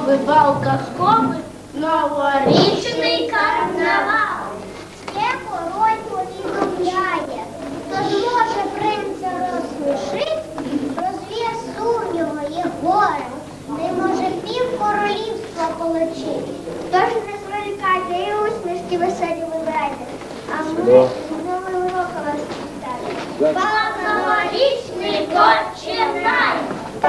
новий бал казковий, новорічний карнавал. Ще король повідомляє, тож може принця розсмішить, розвіє сумніву і горе, не може пів королівства полечить. Тож не зволікайте і усмішки веселі вибирайте, а ми з новим роком вас вітаємо. Бал новорічний починай!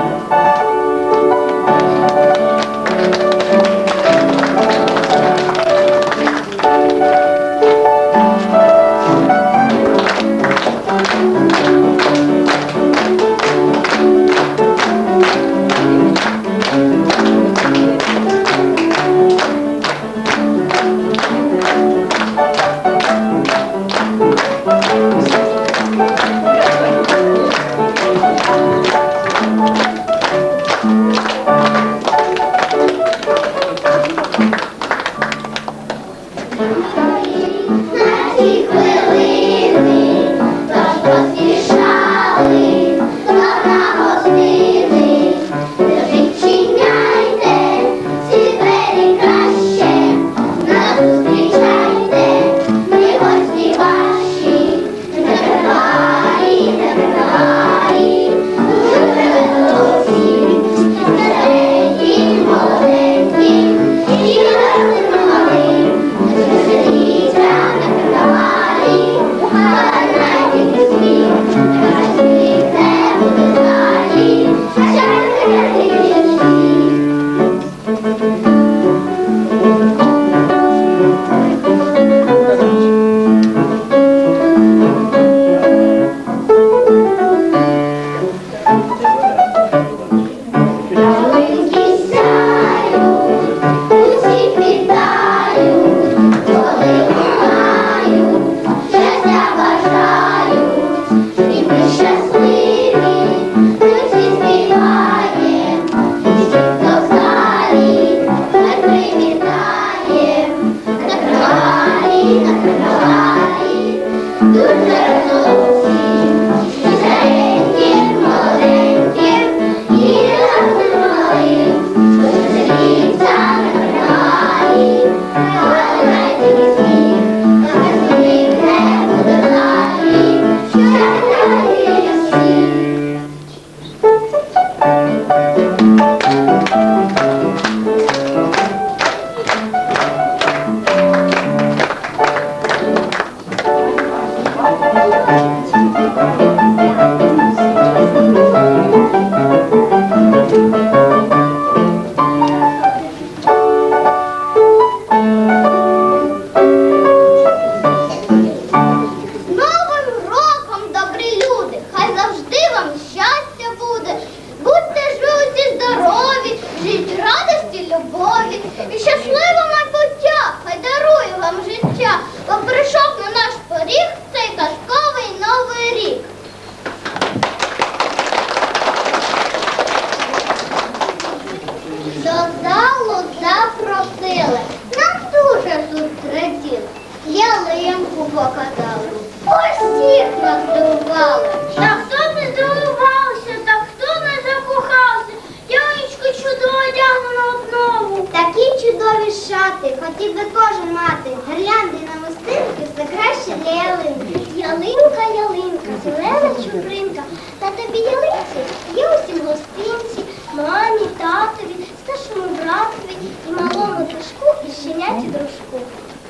Хотів би кожен мати гірлянди на мостинки, все краще для ялинки. Ялинка, ялинка, зелена чупринка, та тобі ялинці є усім гостинці, мамі, татові, старшому братові і малому дружку, і щеняті дружку.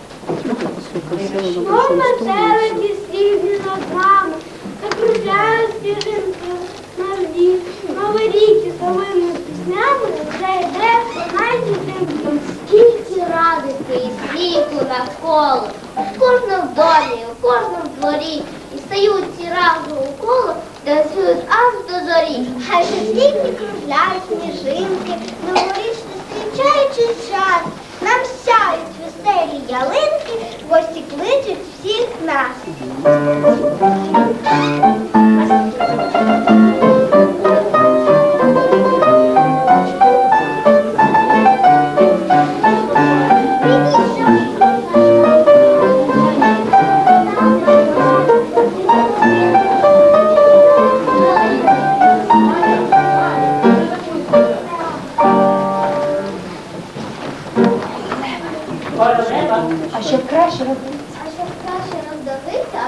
Мов метелики срібні над нами, закружляють сніжинки наш дім. Новий рік із новими піснями вже йде найдітим. Скільки радості і світу навколо, в кожному домі, у кожному дворі, і стають ці разом у коло, танцюють аж до зорі. Хай же світлі кружляють сніжинки, новорічно зустрічаючи час, нам сяють веселі ялинки, гості кличуть всіх нас.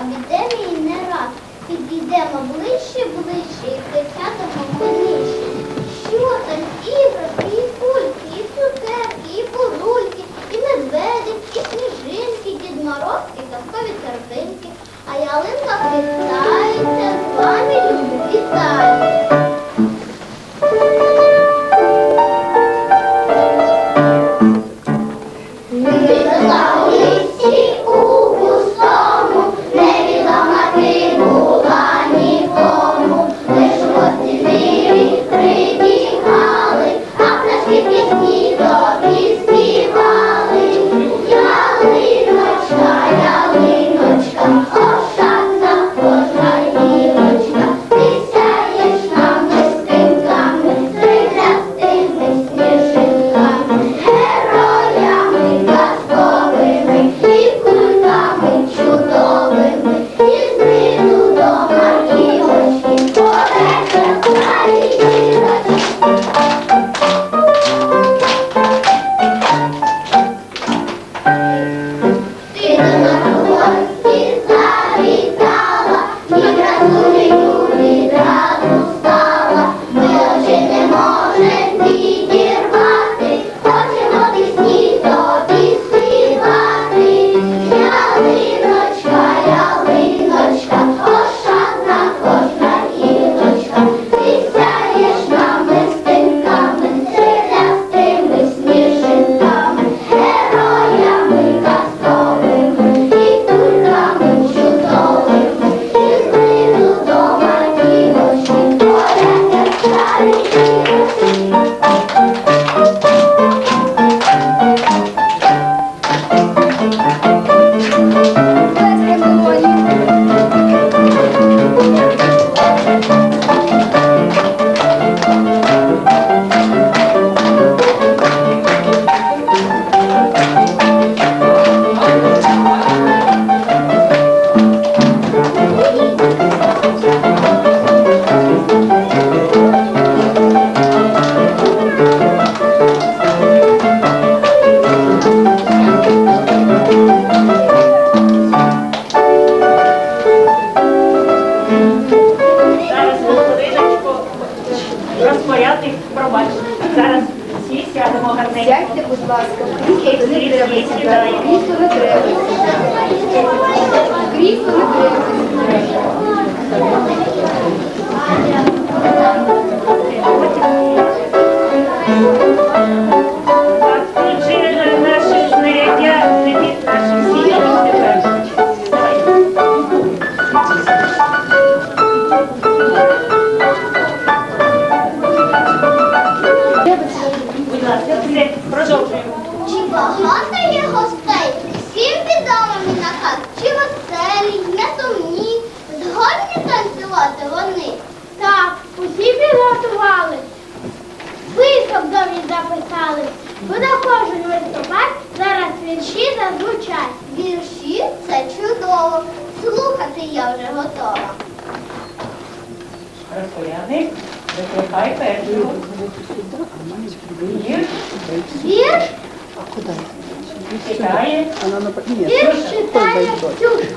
обійдемо її не раз. Підійдемо ближче, ближче і присядемо миліше. Що там іграшки, і кульки, і цукерки, і бурульки, і медведик, і сніжинки, Дід Мороз, і казкові картинки. А ялинка хитається, з вами люди вітаю. Сядьте, будь ласка, крісло не треба сідати, крісло не треба. Крісло не Наші знаряддя від наших сім'їв тепер. Будь ласка, все, продовжуємо. Чи багато є гостей? Всім відомі на хат. Чи веселі, несумні, згодні танцювати вони? Так, усі підготували. Список домі записали. Буде кожен виступати, зараз вірші зазвучать. Вірші – це чудово. Слухати я вже готова. Розпорядник, викликай першого. Вірш Вірш? читає. Вірш читає Ксюшка.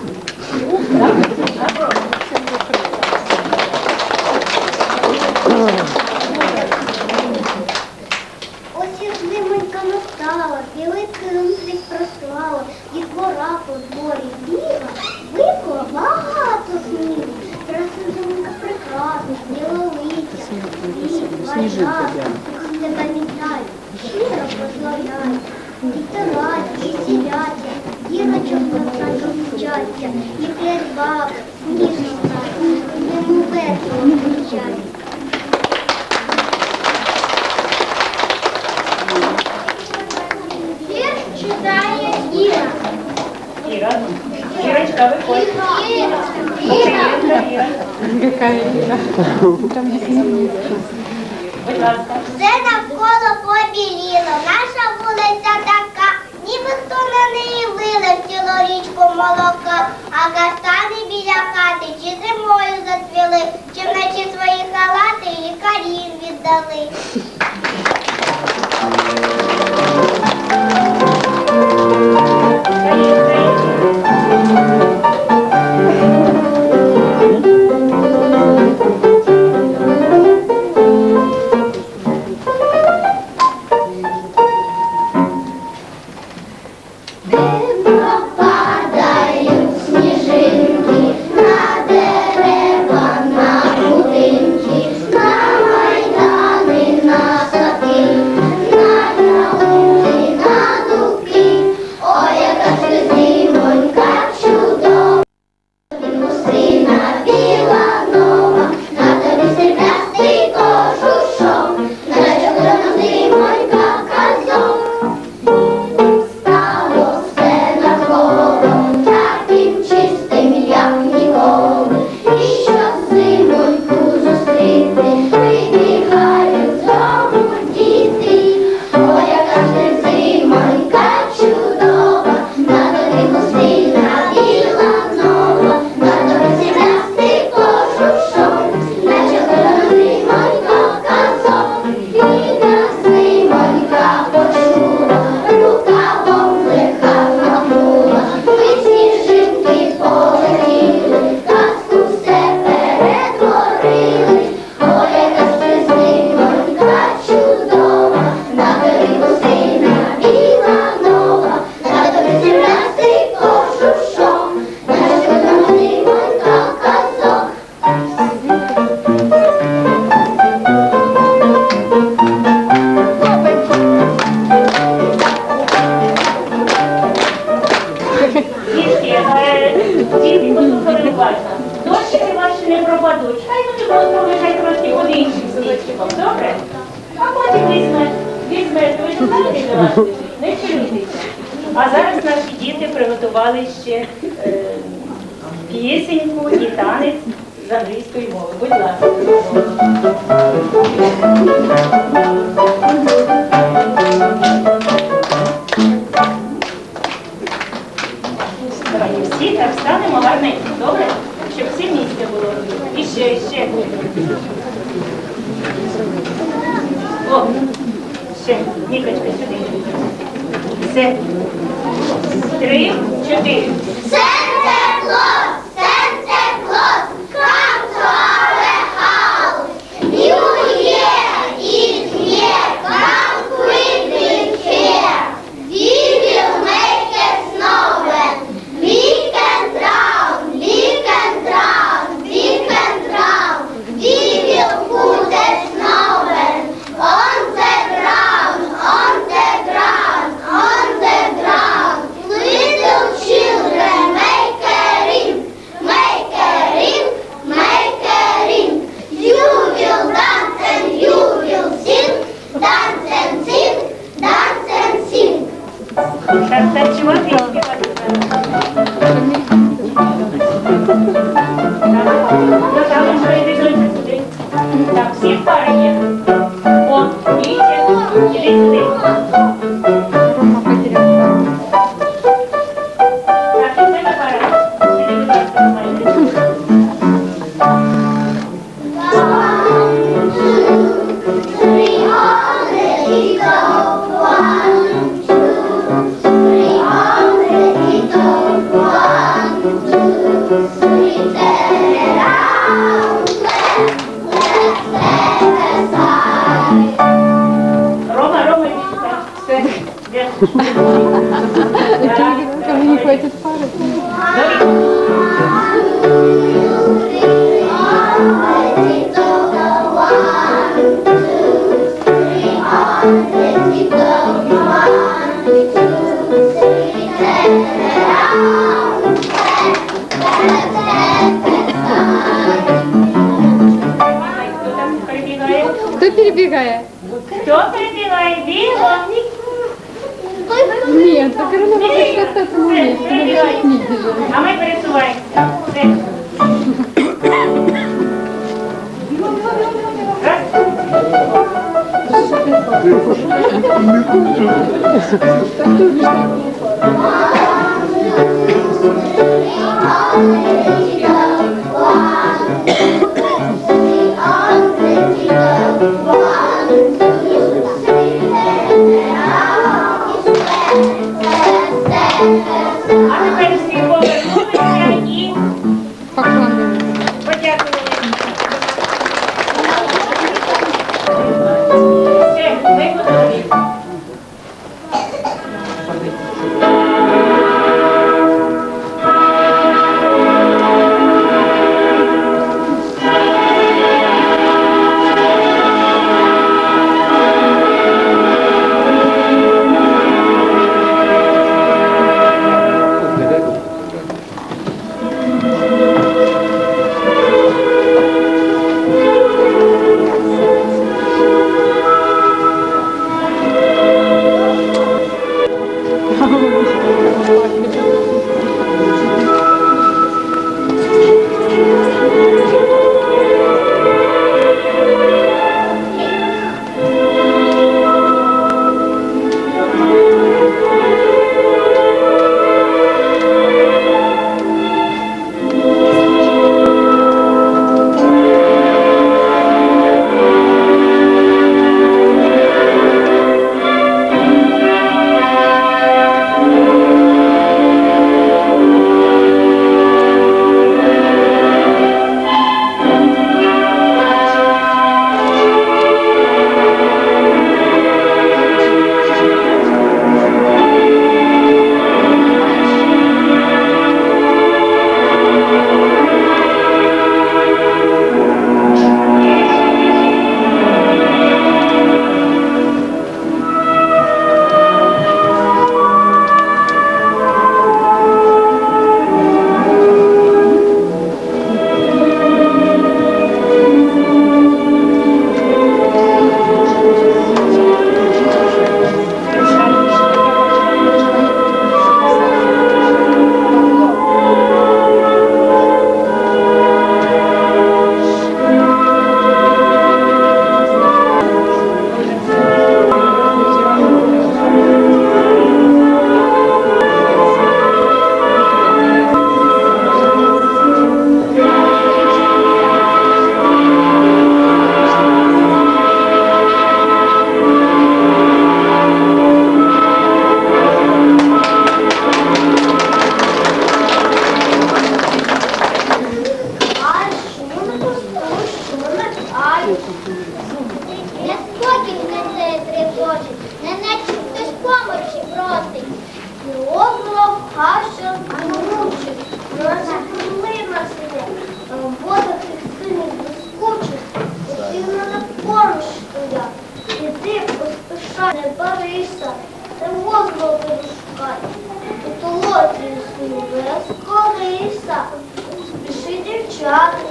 Ось і зимонька настала, білий килимник прослала, дітвора по дворі біга, випало багато снігу. Красивенька прекрасна, білолиця, сніжинка тебе вітаю, щиро прославляю. Вітераті, і сіряті, дірочок на щастя, і п'ять баб, сніжно так, йому весело кричать. Вірш читає Іра. Іра. Ірочка, виходь. Іра. Будь ласка. Все навколо побіліло, наша вулиця така, ніби хто на неї вилив цілу річку молока, а каштани біля хати чи зимою зацвіли, чи вночі свої халати лікарів віддали. дітки, послухали уважно. Дощики ваші не пропадуть. Хай вони будуть пролежать трошки під іншим свічком, добре? А потім візьмете, ви ж знаєте, де вас лежить, не хвилюйтеся. А зараз наші діти приготували ще пісеньку і танець з англійської мови. Будь ласка. Давайте всі так станемо гарненько, добре? Щоб всі місця було. І ще. О, ще, Нікочка, сюди. Все. 3, 4. Santa Claus, come to our house. New Year is here, come quickly here. We will make a snowman. We can drown. We will put a snowman on the ground. Little children, make a ring. You will dance and you will sing. Dance and sing. Так, танцювати і співати. Наталя, що йди сюди. Так, всі в парі є. О, Вітя, іди сюди. Так, і тебе пара. Іди, будь ласка, до мене. Рома, все. Де? Не хватит пары. Хто перебігає? Кто перебегает? Хто перебігає? Біло? Нет, так равно надо остаться на месте. Надо сейчас не держать. А ми пересуваємося. Все. Раз. А тепер всі повернулися і Поклонны. подякували. Все, ми готові.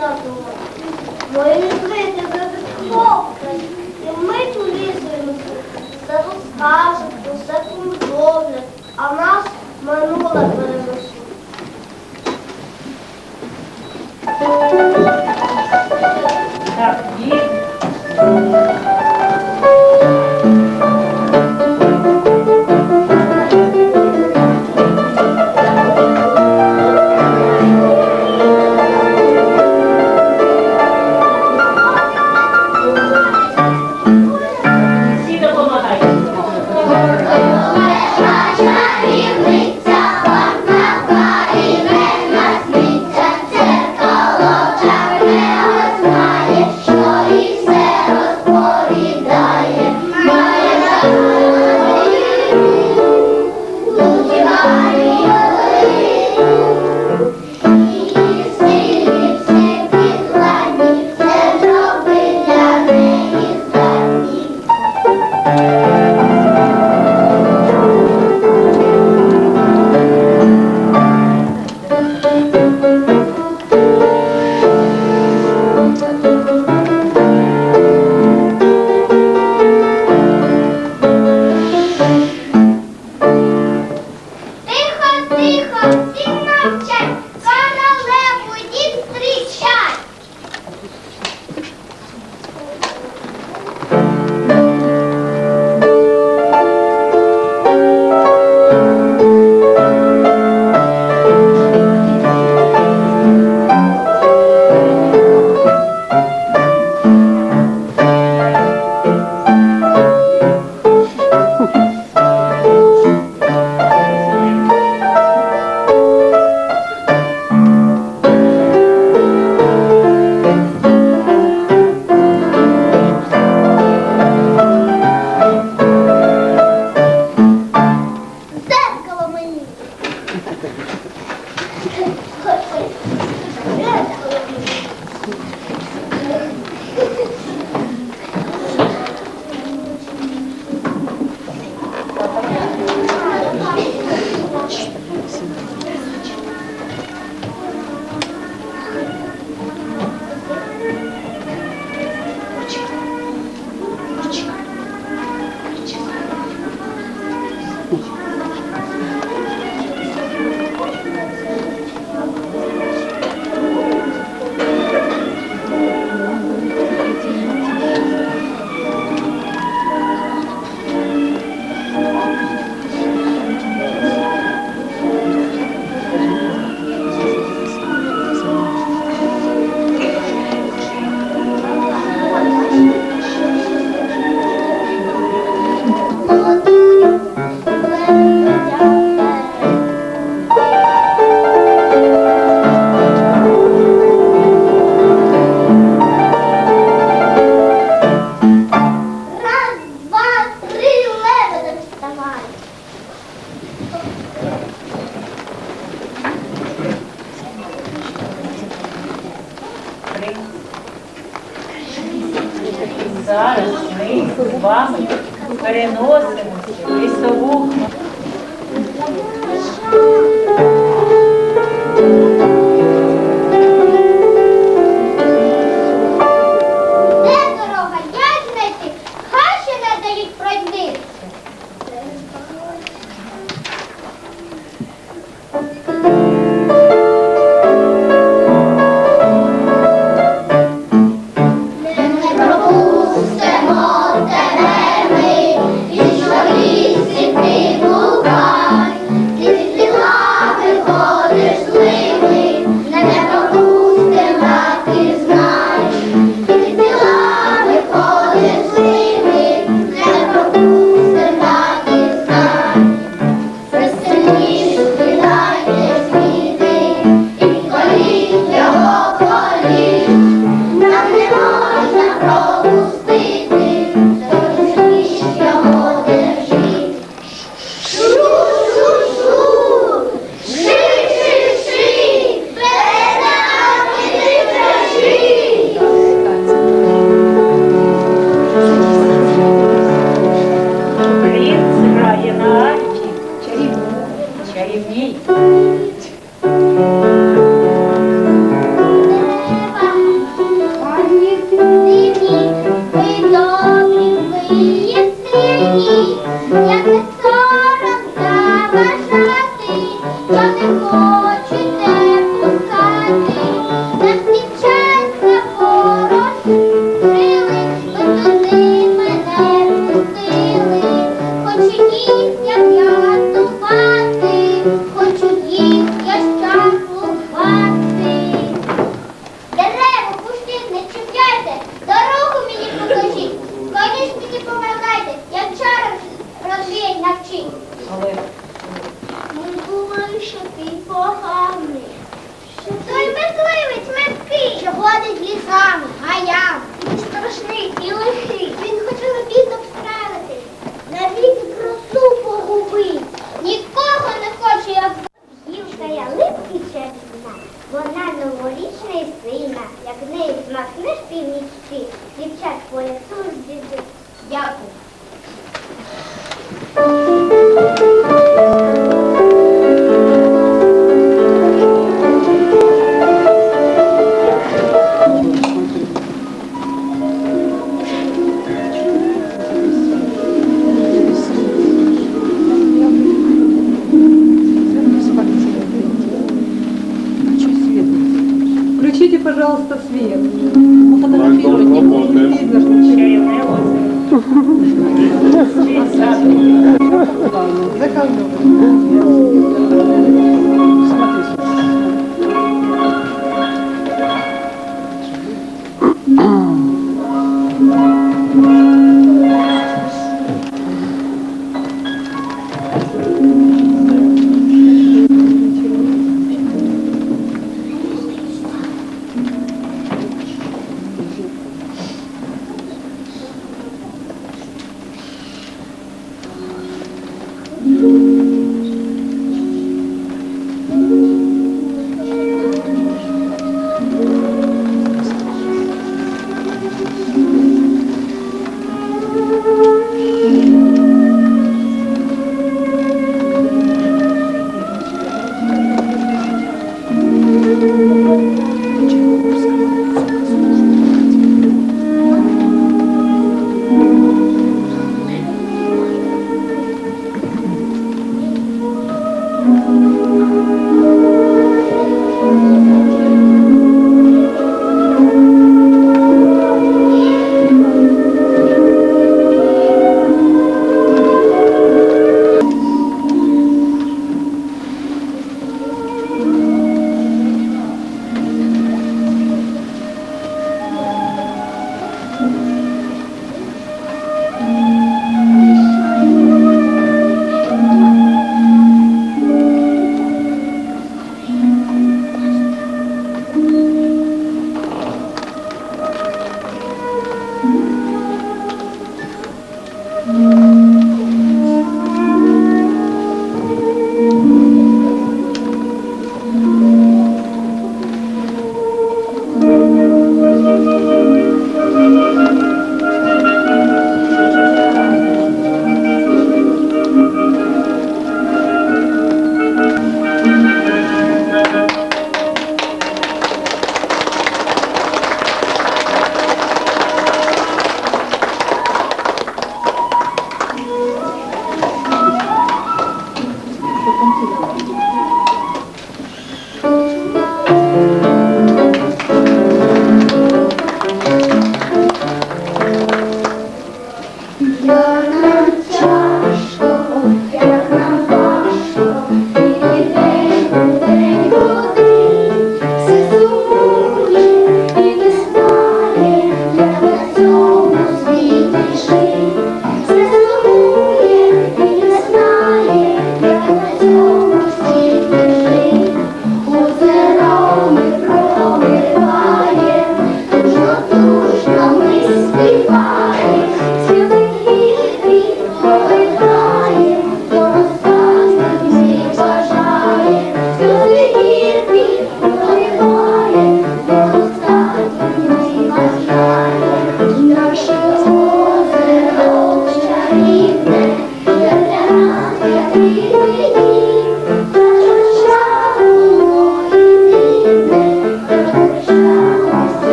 задумав. Мої жити безхоплені, і ми полізуємося. Все розкажуть, усе повідомлять, а нас минуле перенесуть. Так, дід. Всі допомагають. Зараз ми з вами переносимося в лісову. Де дорога? Як знайти? Хай ще не дають пройти. Не пропустимо тебе ми, і що лісі ти блукай, ти злила лісами, гаям. Він страшний і лихий. Він хоче обід обстрелити, навіки красу погубить. Нікого не хоче, як гілка ялинки чесна. Вона новорічна і сильна, як неї змахнеш північці, дівчат по лісу здійснить. Дякую. Включите, пожалуйста, свет. Чарівне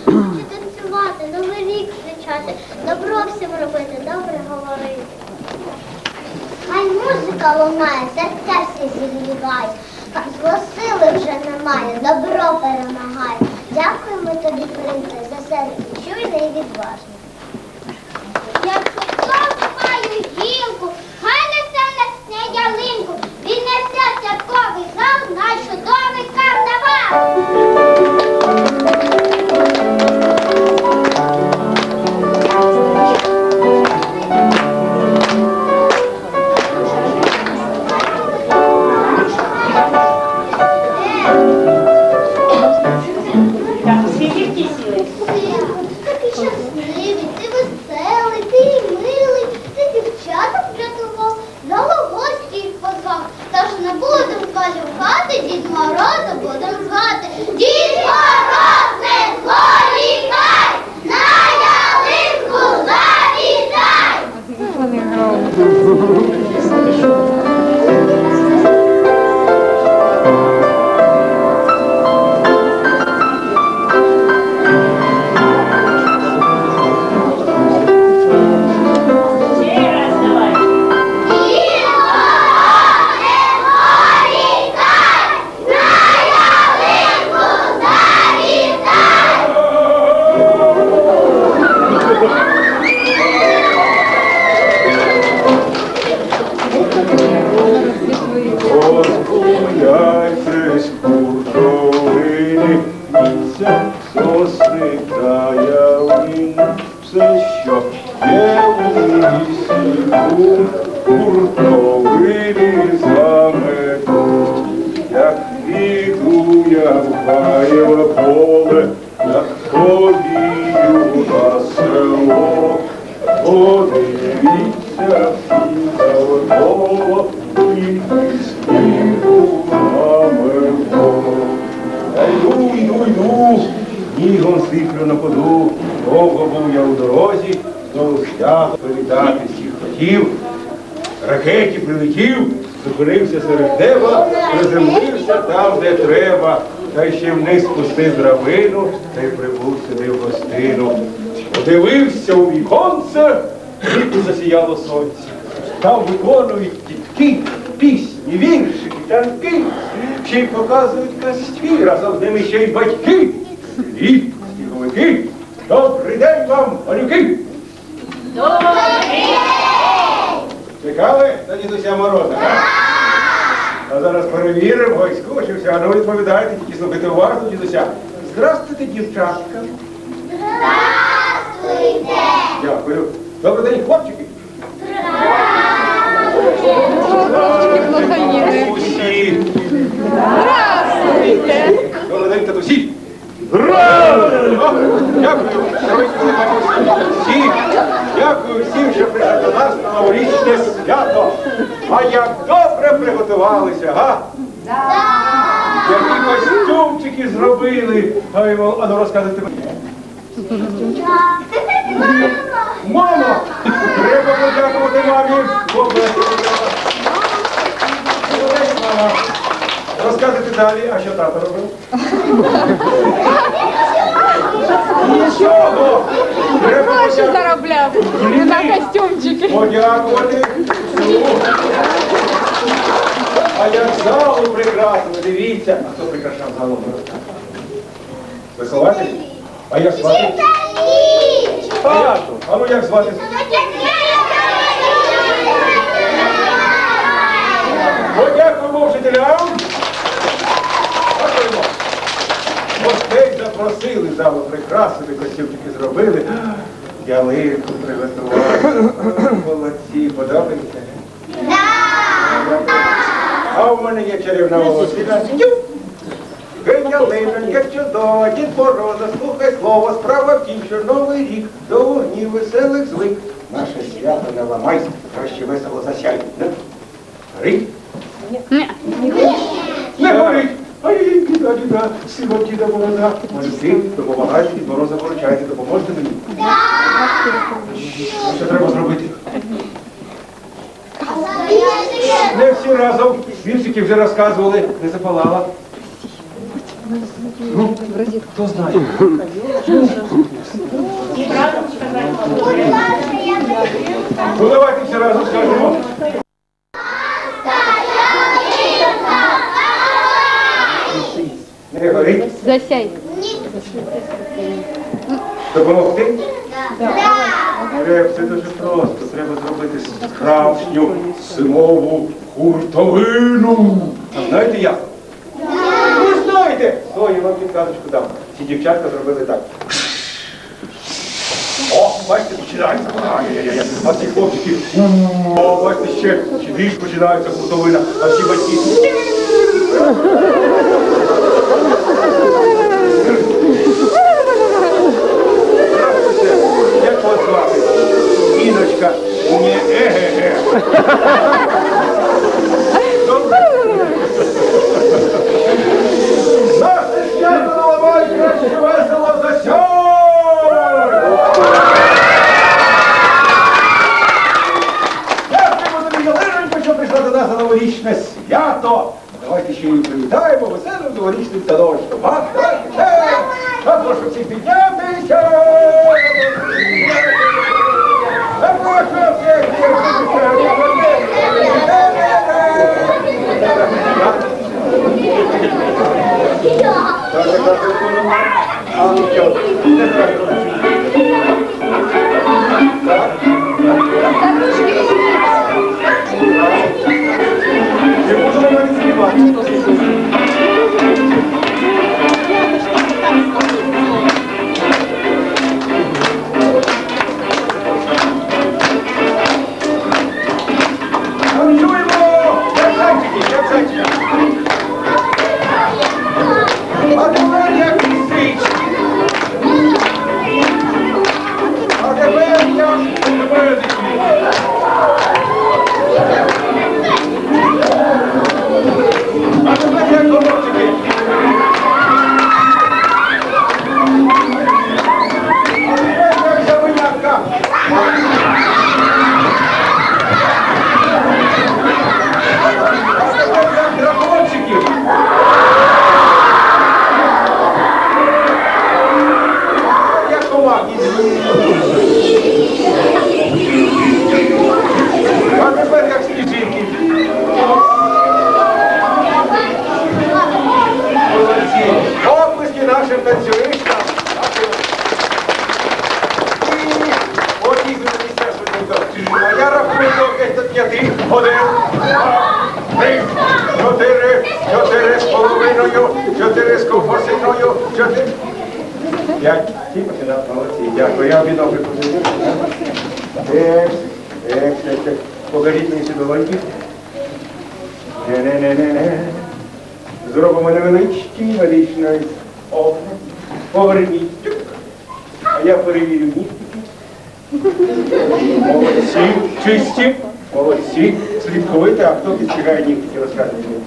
Чи танцювати, новий рік зустрічати, добро всім робити, добре говорити. Хай музика лунає, серця всі зігріває, хай злосили вже немає, добро перемагає. Дякуємо тобі, принце, за серце чуйне і відважне. Як хто має гілку, хай несе на ялинку, він несе святковий зал, наш чудовий карнавал. Так, скільки сіли? Такий щасливий, ти веселий, ти милий, ти дівчаток врятував, дало гості їх позвав. Тож не будем зволікати, Дід Мороза будем звати. Дід Мороз, не зволікай, на ялинку завітай! Вони грають. Ще раз давай. Дід Мороз, не зволікай, на ялинку завітай! Розгуляйтесь у долині, місяць сосни та ялин, все, що є у лісі, гуртовини замету. Як піду я в гайове поле, як повію на село, подивіться всі навколо, і снігу намело. Йду, снігом сиплю на ходу, довго був я у дорозі, знову стяг привітати всіх хотів. Ракеті прилетів, зупинився серед неба, приземлився там, де треба, та ще вниз спустив драбину, та й прибув сюди в гостину. Подивився у віконце, і засіяло сонце. Там виконують дітки, пісні, віршики, танки, ще й показують казки, разом з ними ще й батьки. І сніговики, добрий день вам, малюки! Чекали на Дідуся Мороза, так? А зараз перевіримо, ой, скучився, а ну відповідайте, тільки слухайте уважно, Дідуся. Здравствуйте, дівчатка. Здравствуйте! Дякую. Добрий день, хлопчики. Хлопчики плохоїли. Усі. Здравствуйте! Добрий день, татусі. Здравствуйте! Дякую. Всі. Дякую всім, що прийшли до нас на новорічне свято. А як добре приготувалися, га? Які костюмчики зробили. А ну розказуйте мені. Мама! Треба подякувати мамі. Молодець, мама. Розказуйте далі, а що тато робив? Нічого! Треба Гроші заробляв на костюмчики. подякувати. А як залу прикрасили, дивіться. А хто прикрашав залу? Вихователь? А як звати? Тато. А ну як звати? Подякуємо вчителям. Дякуємо. Гостей запросили, залу прикрасили, костюмчики зробили. Ялинку приготували. Молодці, подобається? А в мене є чарівна волосина. Ялинонька чудова, Дід Мороза, слухай слово, справа в тім, що новий рік до вогнів веселих звик. Наше свято не ламай, краще весело засяй. Горить? Не горить. Ай, діда, сила Діда Мороза. Малюки, допомагайте, Дід Мороза виручайте, допоможете мені? Що треба зробити? Не всі разом. Віршики вже розказували, не запалала. Ну, хто знає? І разом сказати. Будь ласка, я не Ну, давайте всі разом скажемо. Не горить. Засяй. Допомогти? Це дуже просто. Треба зробити справжню зимову хуртовину. А знаєте як? Ви знаєте! О, я вам підказочку дам. Ці дівчатка зробили так. О, бачите, починається. Ай-яй-яй. А ці хлопчики. О, бачите, ще більш починається хуртовина. А ці батьки. Як вас звати? Іночка. Не еге-ге. Добре? Наше свято наливай краще весело за сьогодні! Дякуємо тобі, Ялинонько, що прийшла до нас на новорічне свято. Давайте ще її привітаємо веселим новорічним таночком. Давайте, а прошу всіх піднятися. А прошу всіх Дякую, я обідав припустив. Покажіть мені сюди долоньки. Не-не-не-не-не. Зробимо невеличкий медичний огляд. Поверніть. А я перевірю нігтики. Молодці, чисті. Молодці. Слідковити, а хто підстригає нігтики, розказує мені.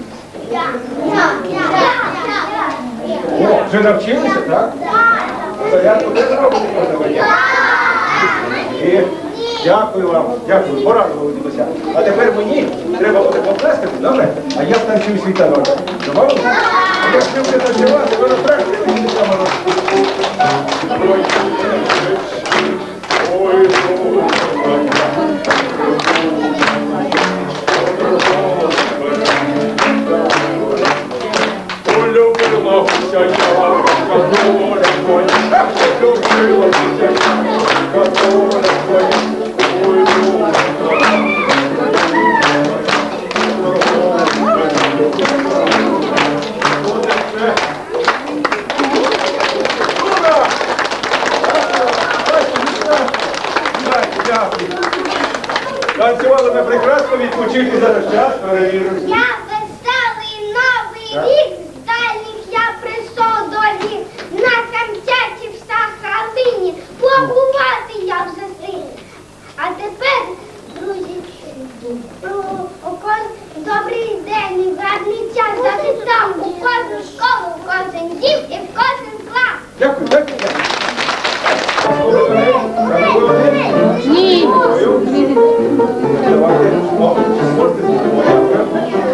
О, вже навчилися, так? Порядку не зробити можна. Дякую вам, дякую, порадували дідуся. А тепер мені треба буде поплескати, добре? А я станцюю свій танок. Добавили? А якщо ви танцювати, ви розтрачите мені самого. Полюбила вся я, которая твоя, полюбила вся я, которая твоя. Танцювали ми прекрасно, відпочити зараз час, перевіримо. Я веселий новий рік, з дальніх я прийшов до ліс, на концерті в Сахалині, побувати я вже сильний. А тепер, друзі, добрий день і гарний час завітав у кожну школу, в кожен дім і в кожен клас. Дякую, дякую, дякую. Ні. Давайте, можете зробити.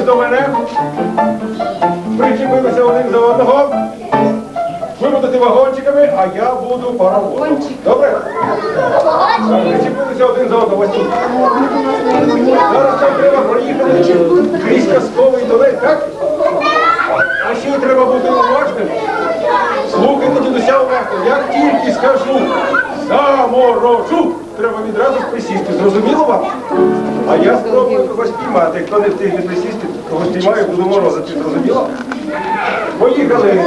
до мене. Причепилися один за одного. Ви будете вагончиками, а я буду паровозом. Добре? Так, причепилися один за одного. Ось тут. Зараз нам треба проїхати крізь казковий тунель, так? А ще й треба бути уважним. Слухайте, дідуся, уважно. Як тільки скажу заморожу, треба відразу присісти. Зрозуміло вам? А я спробую когось піймати. Хто не встигне присісти, когось піймаю, буду морозити. Зрозуміло? Поїхали!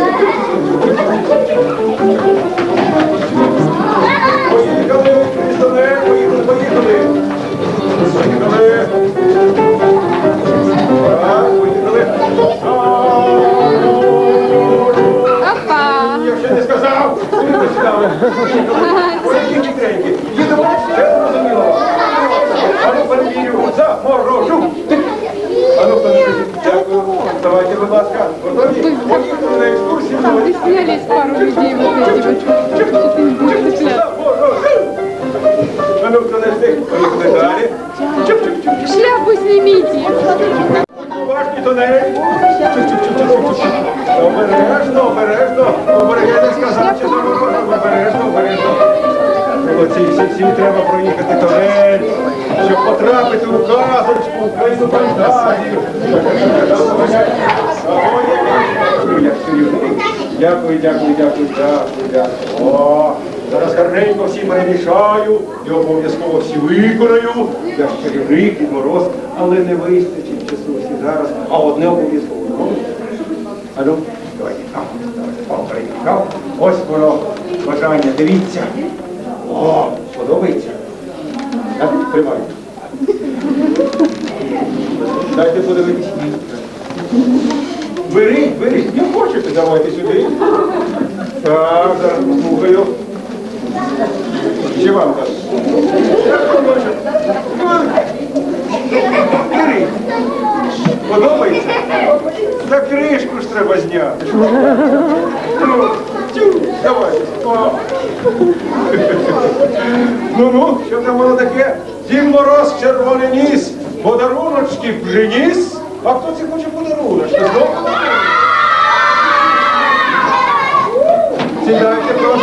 Поїхали! Крістане! Поїхали! Поїхали! Поїхали! Так, поїхали! Опа! Я ще не сказав! Ви сідали! Ой, які хитренькі! Їдемо! Все зрозуміло! Ану, перевірю! Заморожу! Ану, хто не присів? Дякую! Давайте, будь ласка, готові? Поїхали на екскурсію! Снялись пару людей вот эти вот. Что-то не будет цепляться. Ану, хто не встиг? Поїхали далі! Чуп-чуп-чуп! Шляпу снимите. Уважні тунель! Чуп-чуп-чуп-чуп-чуп! Обережно, обережно! Обережно, я не сказав, що заморожу! Обережно, обережно! Молодці, всі треба проїхати тунель, щоб потрапити у казочку, в країну фантазію. Дякую, дякую, дякую, дякую. О, зараз гарненько всі перемішаю і обов'язково всі виконаю. Я чарівник, Дід Мороз, але не вистачить часу всі зараз, а одне обов'язково. А ну, давайте, давайте, ось воно бажання, дивіться. О, подобається? Так, тримаю. Дайте подивитися. Беріть, беріть. Не хочете, давайте сюди. Так, зараз послухаю. Чи вам так? Беріть. Подобається? За кришку ж треба зняти. Давайте. Ну-ну, що там воно таке? Дід Мороз червоний ніс, подаруночки приніс. А хто це хоче подаруночки? Сідайте, прошу.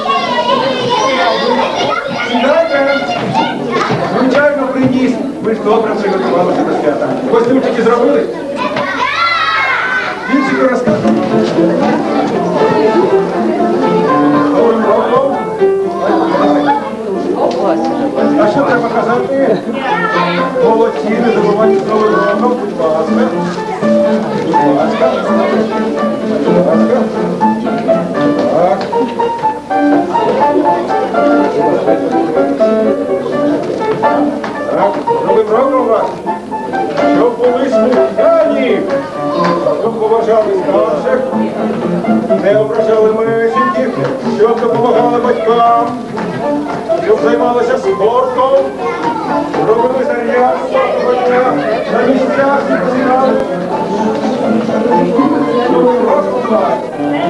Сідайте. Звичайно, приніс. Ми ж добре приготувалися до свята. Костюмчики зробили? Вінчики розказали. А що треба казати? Молодці, не забувайте з Новим роком, будь ласка. Будь ласка. Будь ласка. Так. Так, з Новим роком вас. Щоб були слухняні, щоб поважали старших, не ображали меншеньких, щоб допомагали батькам, щоб займалися спортом, робили зарядку на місцях, Новим роком вас.